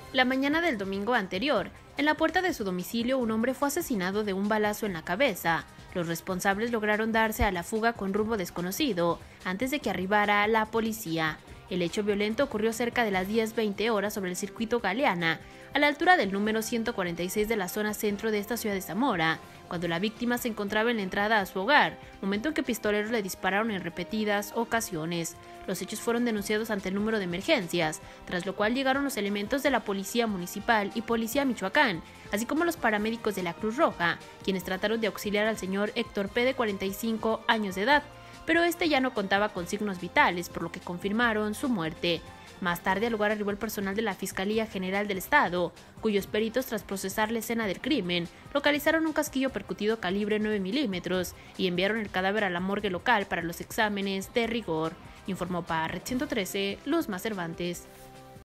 La mañana del domingo anterior, en la puerta de su domicilio, un hombre fue asesinado de un balazo en la cabeza. Los responsables lograron darse a la fuga con rumbo desconocido antes de que arribara la policía. El hecho violento ocurrió cerca de las 10:20 horas sobre el circuito Galeana, a la altura del número 146 de la zona centro de esta ciudad de Zamora, cuando la víctima se encontraba en la entrada a su hogar, momento en que pistoleros le dispararon en repetidas ocasiones. Los hechos fueron denunciados ante el número de emergencias, tras lo cual llegaron los elementos de la Policía Municipal y Policía Michoacán, así como los paramédicos de la Cruz Roja, quienes trataron de auxiliar al señor Héctor P. de 45 años de edad, pero este ya no contaba con signos vitales, por lo que confirmaron su muerte. Más tarde al lugar arribó el personal de la Fiscalía General del Estado, cuyos peritos, tras procesar la escena del crimen, localizaron un casquillo percutido calibre 9 milímetros y enviaron el cadáver a la morgue local para los exámenes de rigor, informó para Red 113 Luzma Cervantes.